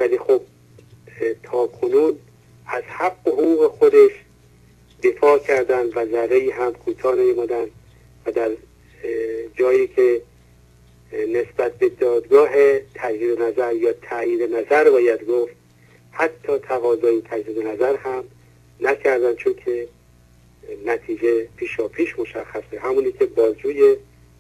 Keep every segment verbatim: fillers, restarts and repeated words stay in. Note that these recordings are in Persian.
ولی خب تا کنون از حق و حقوق خودش دفاع کردن و ذره‌ای هم کوتاه نیامدن و در جایی که نسبت به دادگاه تجدید نظر یا تایید نظر باید گفت، حتی تقاضای تجدید نظر هم نکردن، چون که نتیجه پیشا پیش مشخصه. همونی که بازجوی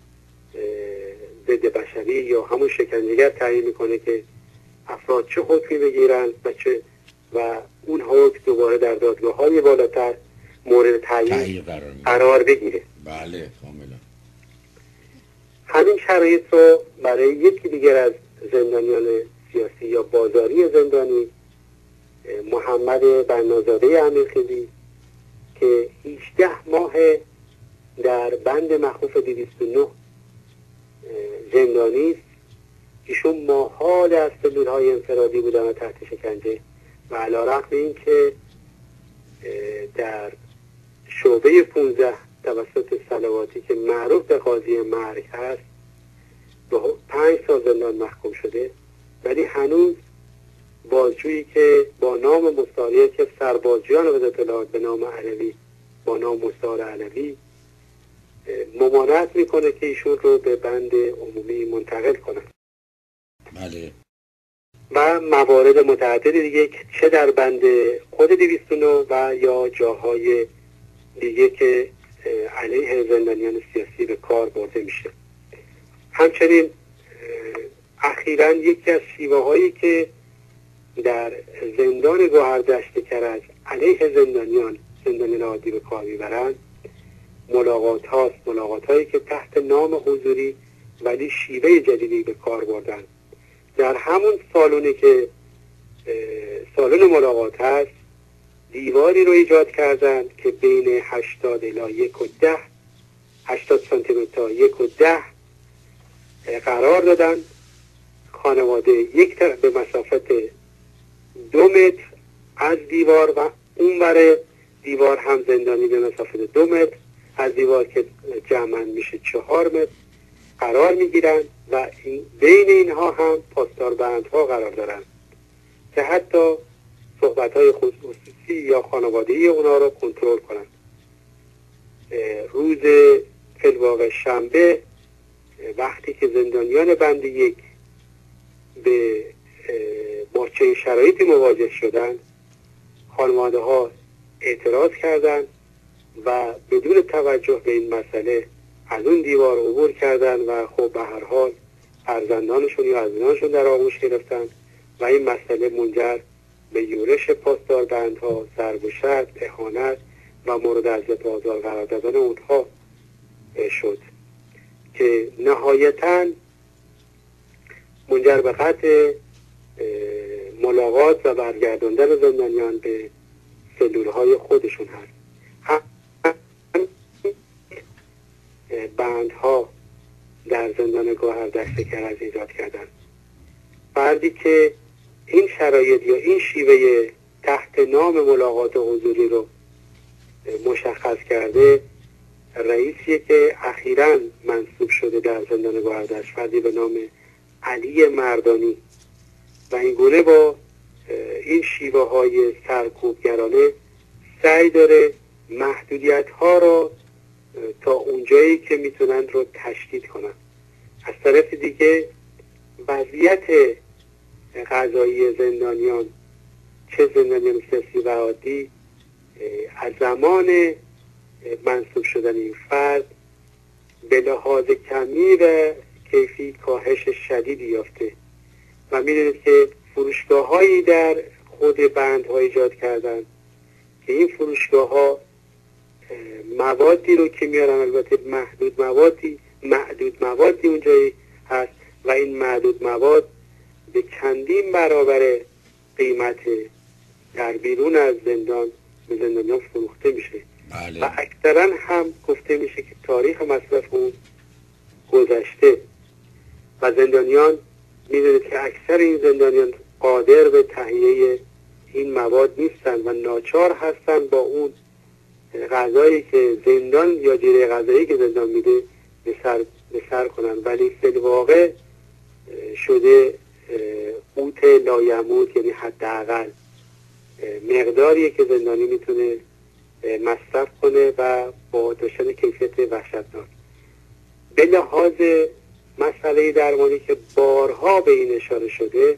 ضد بشری یا همون شکنجهگر تعیین میکنه که افراد چه حکمی بگیرن و چه و اون حکم دوباره در دادگاه های بالاتر مورد تعیین قرار, قرار بگیره. بله کاملا. همین شرایط رو برای یکی دیگر از زندانیان سیاسی یا بازاری زندانی، محمد بنازاده امیرخیلی که هجده ماه در بند مخوف دویست و نه زندانی است، ایشون ماها در سلول‌های انفرادی بودن و تحت شکنجه و علی‌رغم این که در شعبه پانزده توسط صلواتی که معروف به قاضی مرگ هست به پنج سال زندان محکوم شده، ولی هنوز بازجویی که با نام مستعاری که سربازجویان وزارت اطلاعات به نام علوی با نام مستعار علوی ممانعت میکنه که ایشون رو به بند عمومی منتقل کنن. بله. و موارد متعدد دیگه چه در بند خود دویست و نه و یا جاهای دیگه که علیه زندانیان سیاسی به کار برده میشه. همچنین اخیراً یکی از شیوه هایی که در زندان گوهردشت کرج علیه زندانیان زندانیان عادی به کار میبرند ملاقات هاست، ملاقات هایی که تحت نام حضوری ولی شیوه جدیدی به کار بردن. در همون سالونی که سالن ملاقات هست دیواری رو ایجاد کردن که بین هشتاد الی یک و ده هشتاد سانتی متر تا یک و ده قرار دادن. خانواده یک طرف به مسافت دو متر از دیوار و اون ور دیوار هم زندانی به مسافت دو متر از دیوار که جمعاً میشه چهار متر قرار میگیرن و این بین اینها هم پاسدار بندها قرار دارن که حتی صحبت‌های خصوصی یا خانوادگی اونا رو کنترل کنن. روز فی‌الواقع شنبه وقتی که زندانیان بند یک به مورچه شرایطی مواجه شدن، خانواده ها اعتراض کردند و بدون توجه به این مسئله از اون دیوار عبور کردن و خب به هر حال فرزندانشون یا عزیزانشون در آغوش گرفتن و این مسئله منجر به یورش پاسدار بندها، ضرب و شتم، اهانت و مورد اذیت و آزار قرار دادن اونها شد که نهایتاً منجر به قطع ملاقات و برگرداندن زندانیان به سلولهای خودشون هست. بندها در زندان گوهردشت کرج ایجاد کردن. فردی که این شرایط یا این شیوه تحت نام ملاقات حضوری رو مشخص کرده رئیسیه که اخیراً منصوب شده در زندان گوهردشت، فردی به نام علی مردانی و این گونه با این شیوه های سرکوبگرانه سعی داره محدودیت ها را تا اونجایی که میتونن رو تشدید کنن. از طرف دیگه وضعیت قضایی زندانیان چه زندانیان سیاسی و عادی از زمان منصوب شدن این فرد به لحاظ کمی و کیفی کاهش شدیدی یافته و میدونید که فروشگاه هایی در خود بندها ایجاد کردن که این فروشگاه ها موادی رو که میارن، البته محدود موادی محدود موادی اونجایی هست و این محدود مواد به چندین برابر قیمت در بیرون از زندان به زندانیان فروخته میشه. بله. و اکثرا هم گفته میشه که تاریخ مصرف اون گذشته و زندانیان میدونید که اکثر این زندانیان قادر به تهیه این مواد نیستن و ناچار هستن با اون غذایی که زندان یا جیره غذایی که زندان میده به سر, به سر کنن، ولی فی الواقع شده قوت لایموت، یعنی حداقل مقداریه که زندانی میتونه مصرف کنه و با داشتن کیفیت وحشتناک. به لحاظ مسئله درمانی که بارها به این اشاره شده،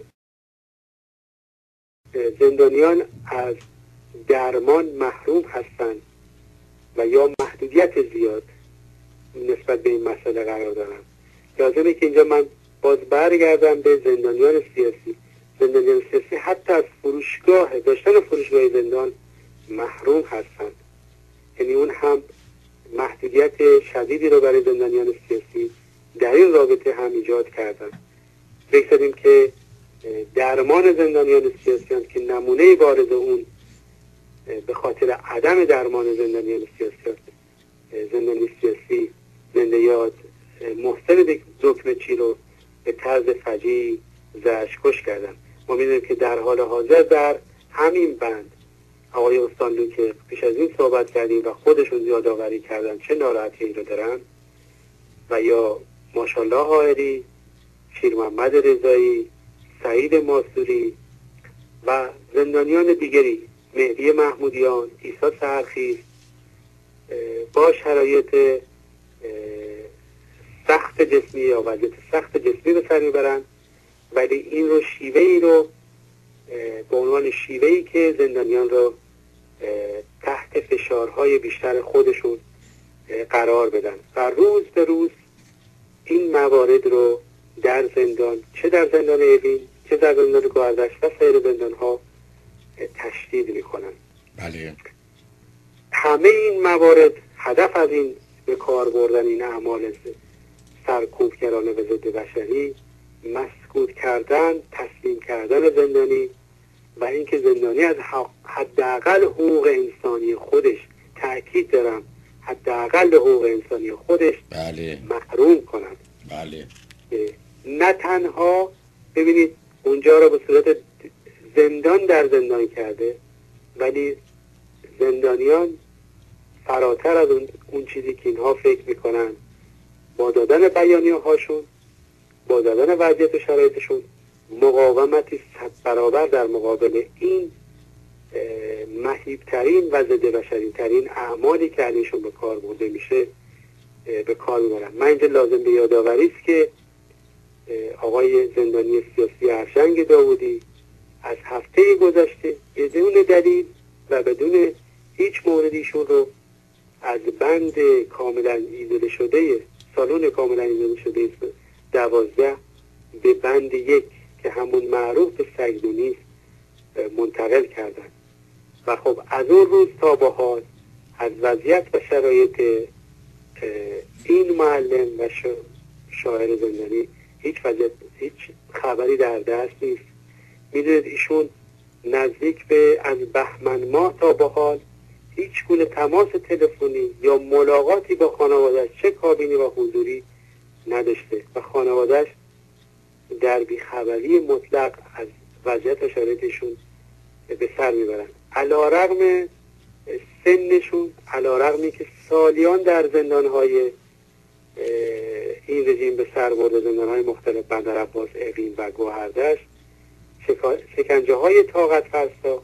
زندانیان از درمان محروم هستند و یا محدودیت زیاد نسبت به این مسئله قرار دارن. لازمه که اینجا من باز برگردم به زندانیان سیاسی. زندانیان سیاسی حتی از فروشگاه داشتن فروشگاه زندان محروم هستند. یعنی اون هم محدودیت شدیدی رو برای زندانیان سیاسی در این رابطه هم ایجاد کردن. بگذاریم که درمان زندانیان سیاسی هم که نمونه بارز اون به خاطر عدم درمان زندانیان سیاسی زندانی سیاسی زنده یاد محسن دکمچی رو به طرز فجیع زرش کش کردن. ما میدونیم که در حال حاضر در همین بند آقای استانلو که پیش از این صحبت کردیم و خودشون یادآوری کردن چه ناراحتی این رو دارن، و یا ماشاءالله حائری، شیر محمد رضایی، سعید ماسوری و زندانیان دیگری، مهدی محمودیان، عیسی سحرخیز، با شرایط سخت جسمی یا وضعیت سخت جسمی به سر میبرن، ولی این رو شیوه ای رو به عنوان شیوه ای که زندانیان رو تحت فشارهای بیشتر خودشون قرار بدن و روز به روز این موارد رو در زندان، چه در زندان اوین چه در زندان گوهردشت و سایر زندان ها تشدید میکنن. بله. همه این موارد هدف از این به کار بردن این اعمال سرکوبگرانه و ضد بشری، مسکوت کردن، تسلیم کردن زندانی و اینکه زندانی از حداقل حقوق انسانی خودش، تأکید دارم حداقل حقوق انسانی خودش بله. محروم کنند. بله. نه تنها ببینید اونجا رو به صورت زندان در زندان کرده، ولی زندانیان فراتر از اون, اون چیزی که اینها فکر میکنن، با دادن بیانیه هاشون، با دادن وضعیت و شرایطشون، مقاومتی صد برابر در مقابل این مهیبترین و ضد بشری ترین اعمالی که علیشون به کار برده میشه به کار میبرن. من اینجا لازم به یادآوری است که آقای زندانی سیاسی ارشنگ داوودی از هفته گذشته بدون دلیل و بدون هیچ موردیشون رو از بند کاملا ایزوله شده سالن کاملا ایزوله شده دوازده به بند یک که همون معروف به سگدونی است منتقل کردن و خب از اون روز تا به حال از وضعیت و شرایط این معلم و شاعر زندانی هیچ وضعیت هیچ خبری در دست نیست. میدونید ایشون نزدیک به از بهمن ماه تا به حال هیچ گونه تماس تلفنی یا ملاقاتی با خانواده‌اش چه کابینی و حضوری نداشته و خانواده‌اش در بیخبری مطلق از وضعیت و شرایطشون به سر میبرن. علی‌رغم سنشون، علی‌رغمی که سالیان در زندان‌های این رژیم به سر برده، زندان‌های مختلف بندر عباس، اوین و گوهردشت، شکنجه های طاقت فرسا،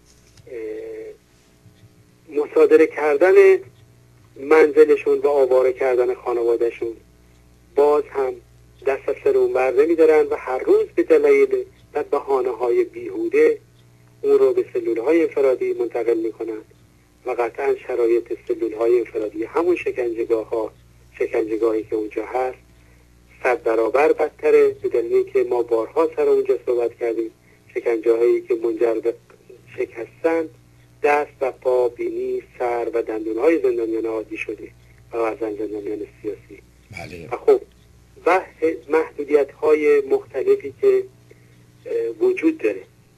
مصادره کردن منزلشون و آواره کردن خانوادهشون، باز هم دست از سر اون بر نمی‌دارن و هر روز به دلایل و بهانه‌های بیهوده اون رو به سلول‌های انفرادی منتقل می‌کنن و قطعاً شرایط سلول‌های انفرادی همون شکنجهگاه‌ها، شکنجهگاهی که اونجا هست، صد برابر بدتره، به دلیلی که ما بارها سر اونجا صحبت کردیم. شکنجه‌هایی که منجر به شکستن دست و پا، بینی، سر و دندون‌های زندانیان عادی شده و بعضن زندانیان سیاسی. بله. و خب و محدودیت‌های مختلفی که وجود داره.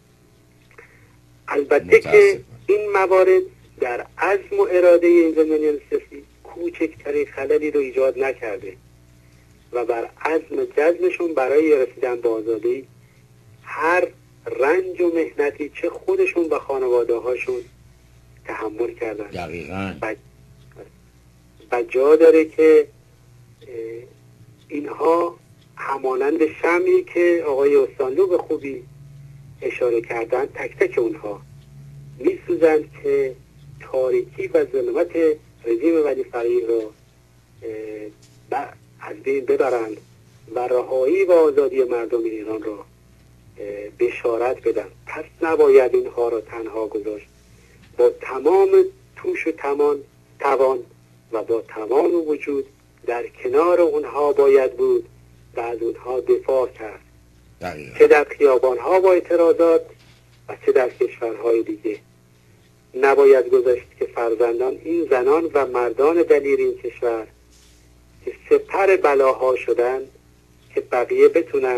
البته که این موارد در عزم و اراده این زندانیان سیاسی کوچکترین خللی رو ایجاد نکرده و بر عزم جزمشون برای رسیدن به آزادی هر رنج و مهنتی چه خودشون و خانواده هاشون تحمل کردن. دقیقاً. و, و جا داره که اینها همانند شمعی که آقای استانلو به خوبی اشاره کردن، تک تک اونها میسوزند که تاریکی و ظلمت رژیم ولی فقیه رو از بین ببرند و رهایی و آزادی مردم ایران رو بشارت بدن. پس نباید اینها را تنها گذاشت. با تمام توش و تمام توان و با تمام وجود در کنار اونها باید بود و از اونها دفاع کرد، چه در خیابانها با اعتراضات و چه در کشورهای دیگه. نباید گذاشت که فرزندان این زنان و مردان دلیر این کشور که سپر بلاها شدن که بقیه بتونن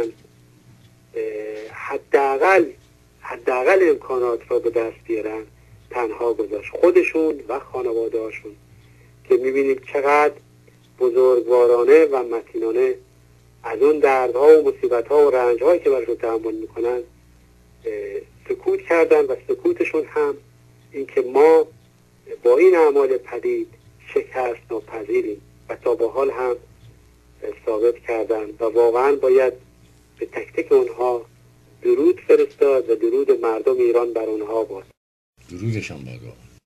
حداقل حداقل امکانات را به دست بیارن تنها گذاشت. خودشون و خانواده هاشون که میبینیم چقدر بزرگوارانه و متینانه از اون دردها و مصیبتها و رنجهایی که برشون تحمل میکنن سکوت کردن و سکوتشون هم این که ما با این اعمال پدید شکست ناپذیریم و تا به حال هم ثابت کردن و واقعا باید به تک تک اونها درود فرستاد و درود مردم ایران بر اونها باد. درودشان باد.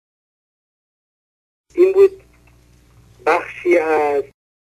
این بود بخشی از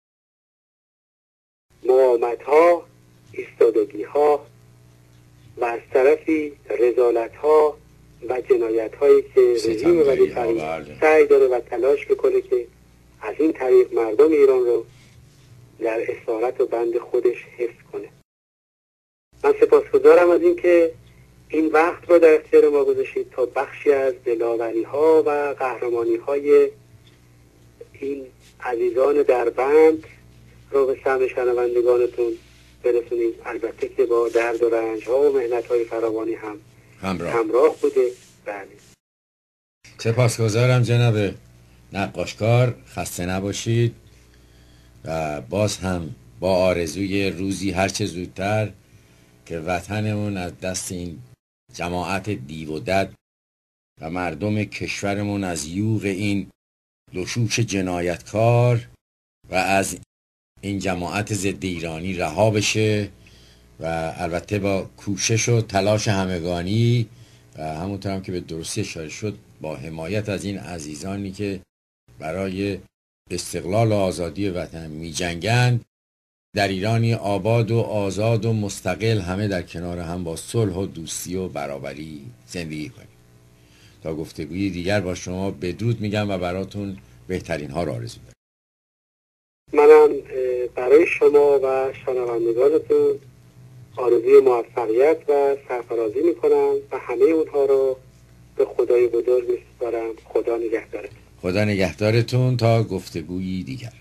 مقاومت‌ها، ایستادگی‌ها و از طرفی رذالت‌ها و جنایت‌هایی که رژیم ولی فقیه سعی داره و تلاش میکنه که از این طریق مردم ایران رو در اسارت و بند خودش حفظ کنه. من سپاسگزارم از این که این وقت رو در اختیار ما گذاشتید تا بخشی از دلاوری‌ها و قهرمانی‌های این عزیزان در بند رو به سمع شنوندگانتون برسونید. البته که با درد و رنج‌ها و محنت‌های فراوانی هم همراه, همراه بوده. بله. سپاسگزارم جناب نقاشکار، خسته نباشید و باز هم با آرزوی روزی هرچه زودتر که وطنمون از دست این جماعت دیو و دد و مردم کشورمون از یوغ این لشوش جنایتکار و از این جماعت ضد ایرانی رها بشه و البته با کوشش و تلاش همگانی و همونطور هم که به درستی اشاره شد با حمایت از این عزیزانی که برای استقلال و آزادی وطن می جنگند در ایرانی آباد و آزاد و مستقل همه در کنار هم با صلح و دوستی و برابری زندگی کنیم. تا گفتگوی دیگر با شما بدرود میگم و براتون بهترین ها را آرزو دارم. منم برای شما و شنوندگانتون آرزوی موفقیت و سرفرازی میکنم و همه اونها رو به خدای بزرگ میسپارم. خدا نگهدارتون. خدا نگهدارتون تا گفتگویی دیگر.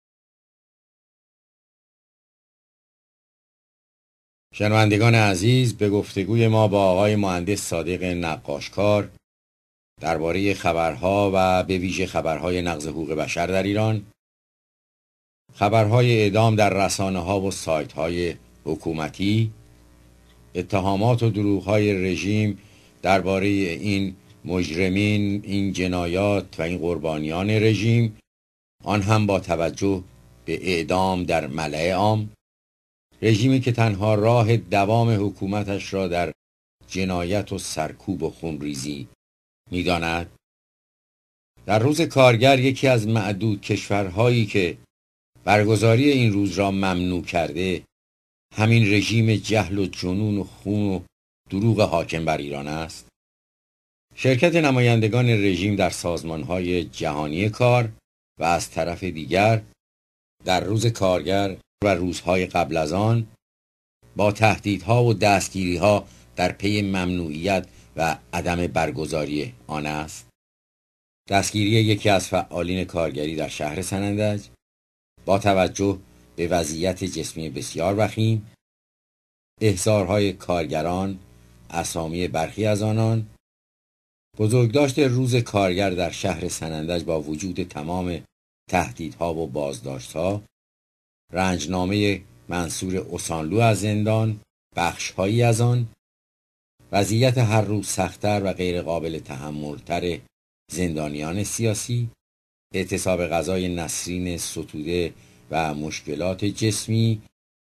شنوندگان عزیز، به گفتگوی ما با آقای مهندس صادق نقاشکار درباره خبرها و به ویژه خبرهای نقض حقوق بشر در ایران، خبرهای اعدام در رسانه‌ها و سایت‌های حکومتی، اتهامات و دروغ‌های رژیم درباره این مجرمین، این جنایات و این قربانیان رژیم، آن هم با توجه به اعدام در ملأ عام، رژیمی که تنها راه دوام حکومتش را در جنایت و سرکوب و خونریزی می‌داند. در روز کارگر یکی از معدود کشورهایی که برگزاری این روز را ممنوع کرده همین رژیم جهل و جنون و خون و دروغ حاکم بر ایران است. شرکت نمایندگان رژیم در سازمان‌های جهانی کار و از طرف دیگر در روز کارگر و روزهای قبل از آن با تهدیدها و دستگیری‌ها در پی ممنوعیت و عدم برگزاری آن است. دستگیری یکی از فعالین کارگری در شهر سنندج با توجه به وضعیت جسمی بسیار وخیم، احضارهای کارگران، اسامی برخی از آنان، بزرگداشت روز کارگر در شهر سنندج با وجود تمام تهدیدها و بازداشتها، رنجنامه منصور اوسانلو از زندان، بخشهایی از آن، وضعیت هر روز سخت‌تر و غیر قابل تحمل‌تر زندانیان سیاسی، اعتصاب غذای نسرین ستوده و مشکلات جسمی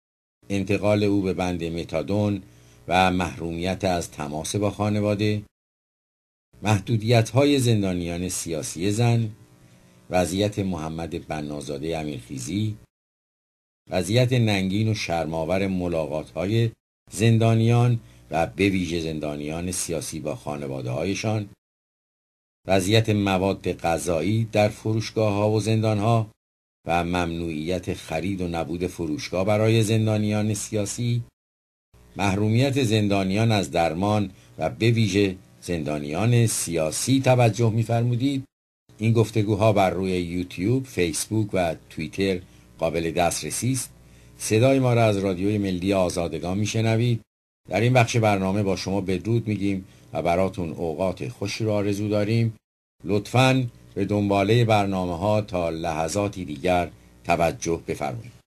انتقال او به بند متادون و محرومیت از تماس با خانواده، محدودیت‌های زندانیان سیاسی زن، وضعیت محمد بنازاده امیرخیزی، وضعیت ننگین و شرم‌آور ملاقات‌های زندانیان و به ویژه زندانیان سیاسی با خانواده‌هایشان، وضعیت مواد غذایی در فروشگاه‌ها و زندان‌ها و ممنوعیت خرید و نبود فروشگاه برای زندانیان سیاسی، محرومیت زندانیان از درمان و به ویژه زندانیان سیاسی توجه می‌فرمودید. این گفتگوها بر روی یوتیوب، فیسبوک و توییتر قابل دسترسی است. صدای ما را از رادیوی ملی آزادگان میشنوید. در این بخش برنامه با شما بدرود میگیم و براتون اوقات خوشی را آرزو داریم. لطفاً به دنباله برنامه ها تا لحظاتی دیگر توجه بفرمایید.